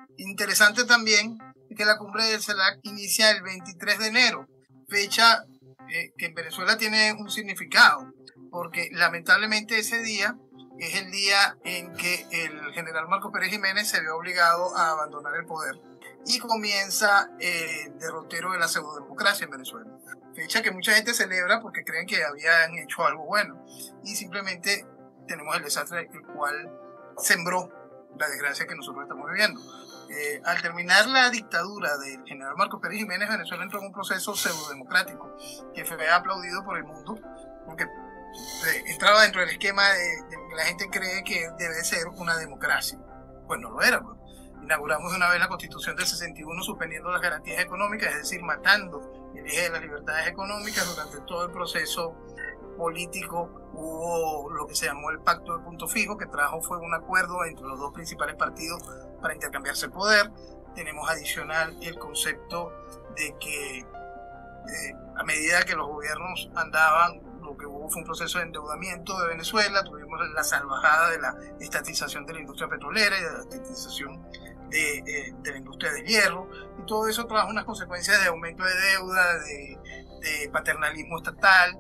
Interesante también es que la cumbre del CELAC inicia el 23 de enero, fecha que en Venezuela tiene un significado, porque lamentablemente ese día es el día en que el general Marcos Pérez Jiménez se vio obligado a abandonar el poder y comienza el derrotero de la pseudodemocracia en Venezuela. Fecha que mucha gente celebra porque creen que habían hecho algo bueno y simplemente tenemos el desastre el cual sembró la desgracia que nosotros estamos viviendo. Al terminar la dictadura del general Marcos Pérez Jiménez, Venezuela entró en un proceso pseudodemocrático que fue aplaudido por el mundo porque entraba dentro del esquema de lo que la gente cree que debe ser una democracia. Pues no lo era, pues. Inauguramos de una vez la Constitución del 61 suspendiendo las garantías económicas, es decir, matando el eje de las libertades económicas. Durante todo el proceso político hubo lo que se llamó el Pacto de Punto Fijo, que fue un acuerdo entre los dos principales partidos para intercambiarse el poder. Tenemos adicional el concepto de que a medida que los gobiernos andaban, lo que hubo fue un proceso de endeudamiento de Venezuela, tuvimos la salvajada de la estatización de la industria petrolera y de la estatización de la industria del hierro, y todo eso trajo unas consecuencias de aumento de deuda, de paternalismo estatal,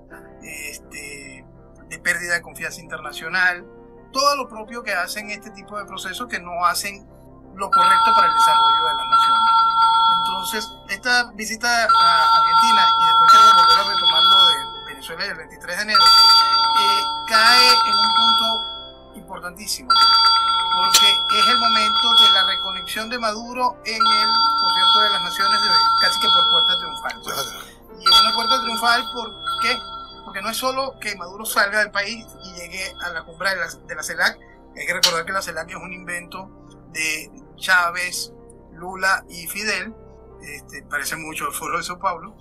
de pérdida de confianza internacional, todo lo propio que hacen este tipo de procesos que no hacen lo correcto para el desarrollo de las naciones. Entonces, esta visita a Argentina, y después quiero volver a retomar lo de Venezuela el 23 de enero, cae en un punto importantísimo, porque es el momento de la reconexión de Maduro en el concierto de las naciones, casi que por puerta triunfal. Y es una puerta triunfal, ¿por qué? Porque no es solo que Maduro salga del país y llegue a la cumbre de la CELAC. Hay que recordar que la CELAC es un invento de Chávez, Lula y Fidel. Parece mucho el Foro de Sao Paulo.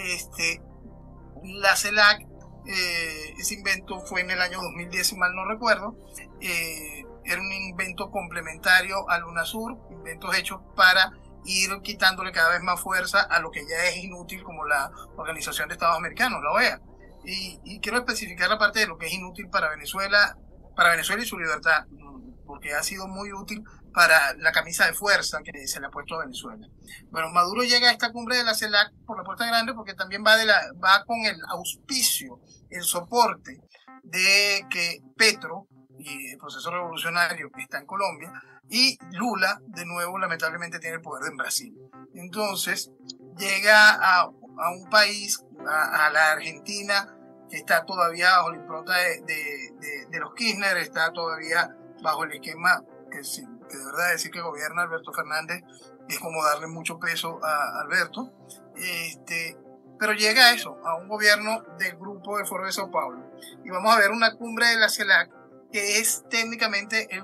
La CELAC, ese invento fue en el año 2010, si mal no recuerdo. Era un invento complementario al UNASUR, inventos hechos para ir quitándole cada vez más fuerza a lo que ya es inútil, como la Organización de Estados Americanos, la OEA. Y quiero especificar la parte de lo que es inútil para Venezuela y su libertad, porque ha sido muy útil para la camisa de fuerza que se le ha puesto a Venezuela. Bueno, Maduro llega a esta cumbre de la CELAC por la puerta grande porque también va con el auspicio, el soporte de que Petro y el proceso revolucionario que está en Colombia, y Lula, de nuevo, lamentablemente tiene el poder en Brasil. Entonces, llega a un país, a la Argentina, que está todavía bajo la impronta de los Kirchner, está todavía bajo el esquema que de verdad decir que gobierna Alberto Fernández es como darle mucho peso a Alberto. Pero llega a eso, a un gobierno del grupo del Foro de Sao Paulo. Y vamos a ver una cumbre de la CELAC, que es técnicamente el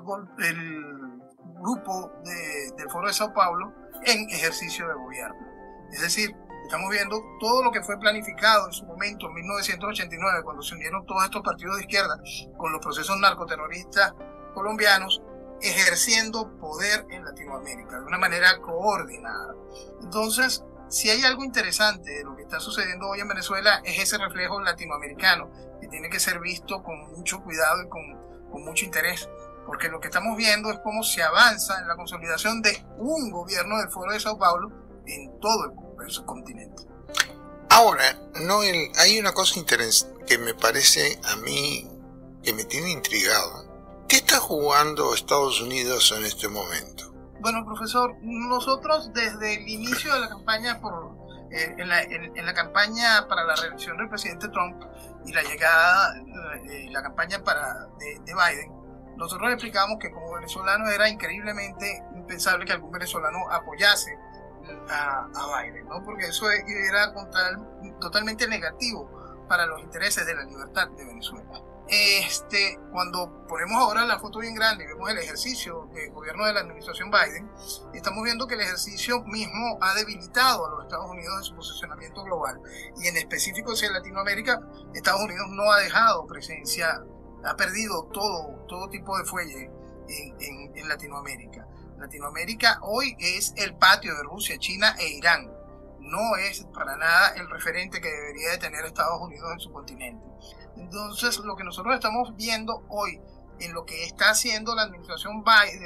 grupo del Foro de Sao Paulo en ejercicio de gobierno. Es decir, estamos viendo todo lo que fue planificado en su momento, en 1989, cuando se unieron todos estos partidos de izquierda con los procesos narcoterroristas colombianos, ejerciendo poder en Latinoamérica de una manera coordinada. Entonces, si hay algo interesante de lo que está sucediendo hoy en Venezuela, es ese reflejo latinoamericano, que tiene que ser visto con mucho cuidado y con mucho interés, porque lo que estamos viendo es cómo se avanza en la consolidación de un gobierno del Foro de Sao Paulo en todo el subcontinente. Ahora, Noel, hay una cosa interesante que me parece a mí que me tiene intrigado. ¿Qué está jugando Estados Unidos en este momento? Bueno, profesor, nosotros desde el inicio de la campaña en la campaña para la reelección del presidente Trump y la llegada, la campaña de Biden, nosotros explicamos que como venezolanos era increíblemente impensable que algún venezolano apoyase a Biden, ¿no? Porque eso era totalmente negativo para los intereses de la libertad de Venezuela. Cuando ponemos ahora la foto bien grande y vemos el ejercicio del gobierno de la administración Biden, estamos viendo que el ejercicio mismo ha debilitado a los Estados Unidos en su posicionamiento global, y en específico hacia Latinoamérica. Estados Unidos no ha dejado presencia, ha perdido todo tipo de fuelle en Latinoamérica. Latinoamérica hoy es el patio de Rusia, China e Irán. No es para nada el referente que debería de tener Estados Unidos en su continente. Entonces, lo que nosotros estamos viendo hoy en lo que está haciendo la administración Biden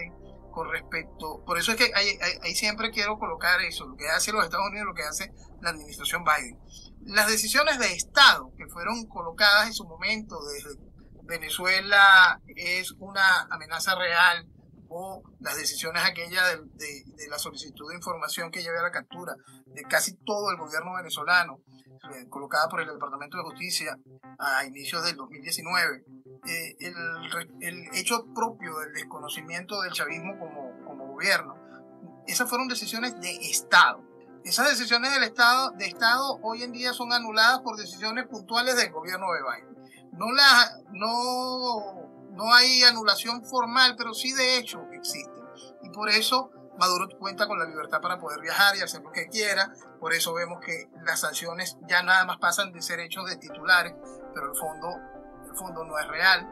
con respecto, por eso es que ahí siempre quiero colocar eso, lo que hace los Estados Unidos, lo que hace la administración Biden. Las decisiones de Estado que fueron colocadas en su momento desde Venezuela es una amenaza real, o las decisiones aquellas de la solicitud de información que lleve a la captura de casi todo el gobierno venezolano, colocada por el Departamento de Justicia a inicios del 2019, el hecho propio del desconocimiento del chavismo como gobierno, esas fueron decisiones de Estado. Esas decisiones de Estado hoy en día son anuladas por decisiones puntuales del gobierno de Biden. No hay anulación formal, pero sí de hecho existe. Y por eso Maduro cuenta con la libertad para poder viajar y hacer lo que quiera. Por eso vemos que las sanciones ya nada más pasan de ser hechos de titulares, pero el fondo no es real.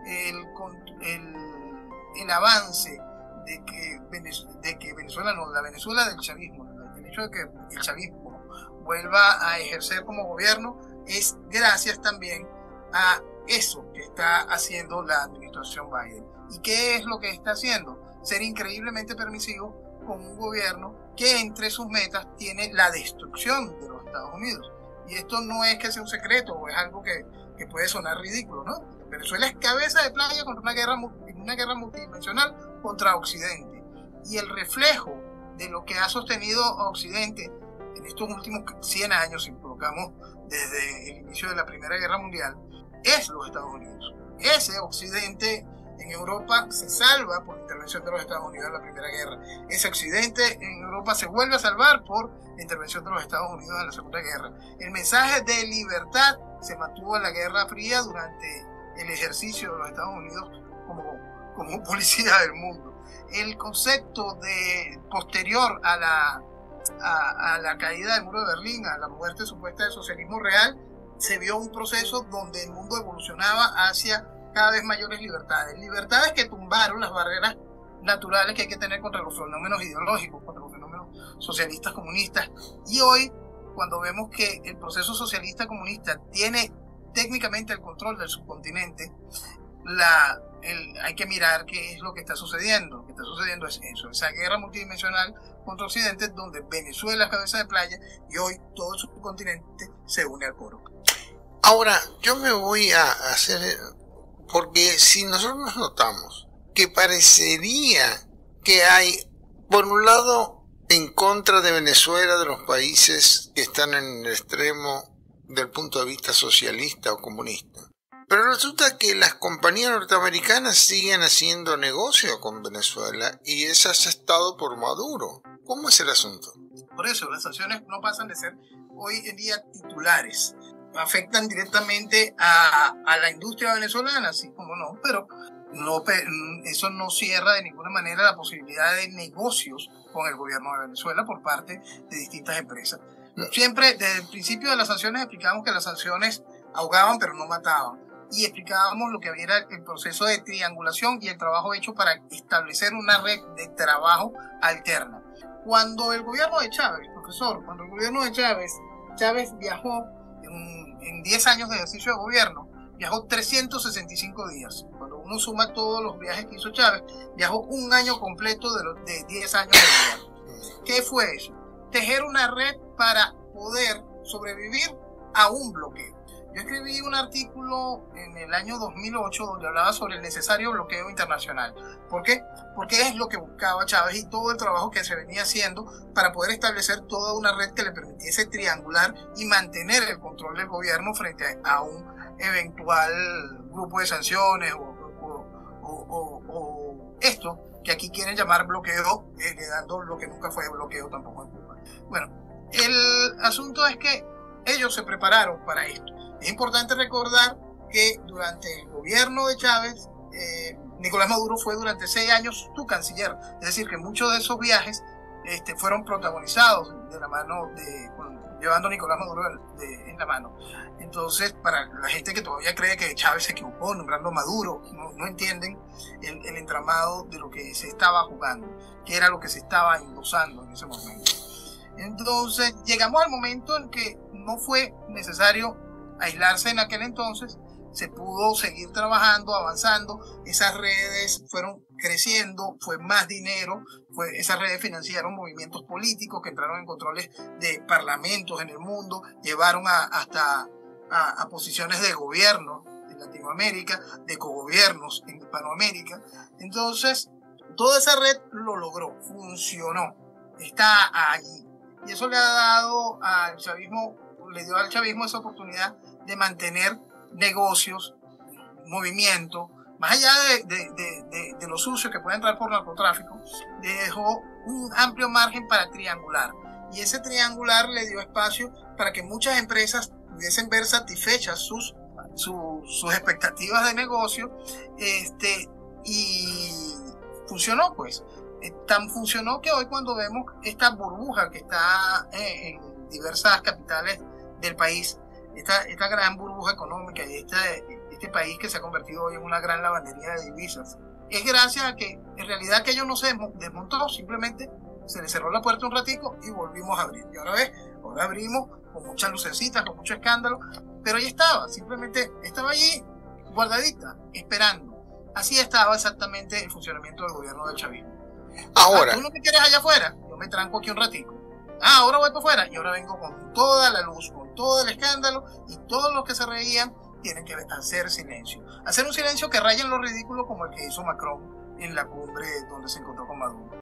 El avance de que Venezuela, no, la Venezuela del chavismo, el hecho de que el chavismo vuelva a ejercer como gobierno es gracias también a eso que está haciendo la administración Biden. ¿Y qué es lo que está haciendo? Ser increíblemente permisivo con un gobierno que entre sus metas tiene la destrucción de los Estados Unidos. Y esto no es que sea un secreto o es algo que puede sonar ridículo, ¿no? Venezuela es cabeza de playa contra una guerra multidimensional contra Occidente. Y el reflejo de lo que ha sostenido a Occidente en estos últimos 100 años, si colocamos desde el inicio de la Primera Guerra Mundial, es los Estados Unidos. Ese Occidente en Europa se salva por la intervención de los Estados Unidos en la Primera Guerra. Ese Occidente en Europa se vuelve a salvar por la intervención de los Estados Unidos en la Segunda Guerra. El mensaje de libertad se mantuvo en la Guerra Fría durante el ejercicio de los Estados Unidos como policía del mundo. El concepto posterior a la caída del muro de Berlín, a la muerte supuesta del socialismo real, se vio un proceso donde el mundo evolucionaba hacia cada vez mayores libertades. Libertades que tumbaron las barreras naturales que hay que tener contra los fenómenos ideológicos, contra los fenómenos socialistas comunistas. Y hoy, cuando vemos que el proceso socialista comunista tiene técnicamente el control del subcontinente, hay que mirar qué es lo que está sucediendo. Lo que está sucediendo es eso, esa guerra multidimensional contra Occidente, donde Venezuela es cabeza de playa y hoy todo el subcontinente se une al coro. Ahora, yo me voy a hacer, porque si nosotros notamos que parecería que hay, por un lado, en contra de Venezuela, de los países que están en el extremo del punto de vista socialista o comunista, pero resulta que las compañías norteamericanas siguen haciendo negocio con Venezuela y es aceptado por Maduro. ¿Cómo es el asunto? Por eso, las sanciones no pasan de ser hoy en día titulares. Afectan directamente a la industria venezolana, así como no, pero eso no cierra de ninguna manera la posibilidad de negocios con el gobierno de Venezuela por parte de distintas empresas. Siempre, desde el principio de las sanciones, explicábamos que las sanciones ahogaban pero no mataban. Y explicábamos lo que era el proceso de triangulación y el trabajo hecho para establecer una red de trabajo alterna. Cuando el gobierno de Chávez, profesor, cuando el gobierno de Chávez viajó en 10 años de ejercicio de gobierno, viajó 365 días. Cuando uno suma todos los viajes que hizo Chávez, viajó un año completo de 10 años de gobierno. ¿Qué fue eso? Tejer una red para poder sobrevivir a un bloqueo. Yo escribí un artículo en el año 2008 donde hablaba sobre el necesario bloqueo internacional. ¿Por qué? Porque es lo que buscaba Chávez y todo el trabajo que se venía haciendo para poder establecer toda una red que le permitiese triangular y mantener el control del gobierno frente a un eventual grupo de sanciones o esto que aquí quieren llamar bloqueo, dando lo que nunca fue bloqueo tampoco en Cuba. Bueno, el asunto es que ellos se prepararon para esto. Es importante recordar que durante el gobierno de Chávez, Nicolás Maduro fue durante 6 años su canciller. Es decir, que muchos de esos viajes fueron protagonizados de la mano llevando a Nicolás Maduro en la mano. Entonces, para la gente que todavía cree que Chávez se equivocó nombrando a Maduro, no entienden el entramado de lo que se estaba jugando, que era lo que se estaba endosando en ese momento. Entonces, llegamos al momento en que no fue necesario aislarse en aquel entonces, se pudo seguir trabajando, avanzando, esas redes fueron creciendo, fue más dinero, esas redes financiaron movimientos políticos que entraron en controles de parlamentos en el mundo, llevaron hasta a posiciones de gobierno en Latinoamérica, de cogobiernos en Hispanoamérica. Entonces, toda esa red lo logró, funcionó, está allí. Y eso le ha dado al chavismo, le dio al chavismo esa oportunidad de mantener negocios, movimientos, más allá de lo sucio que puede entrar por narcotráfico, dejó un amplio margen para triangular. Y ese triangular le dio espacio para que muchas empresas pudiesen ver satisfechas sus expectativas de negocio, y funcionó pues. Tan funcionó que hoy cuando vemos esta burbuja que está en diversas capitales del país, esta gran burbuja económica y este país que se ha convertido hoy en una gran lavandería de divisas, es gracias a que en realidad aquello no se desmontó, simplemente se le cerró la puerta un ratico y volvimos a abrir. Y ahora abrimos con muchas lucecitas, con mucho escándalo, pero ahí estaba, simplemente estaba allí guardadita, esperando. Así estaba exactamente el funcionamiento del gobierno del chavismo. Ahora, tú no me quieres allá afuera, yo me tranco aquí un ratico. Ahora voy para afuera y ahora vengo con toda la luz, con todo el escándalo, y todos los que se reían tienen que hacer silencio. Hacer un silencio que raya en lo ridículo, como el que hizo Macron en la cumbre donde se encontró con Maduro.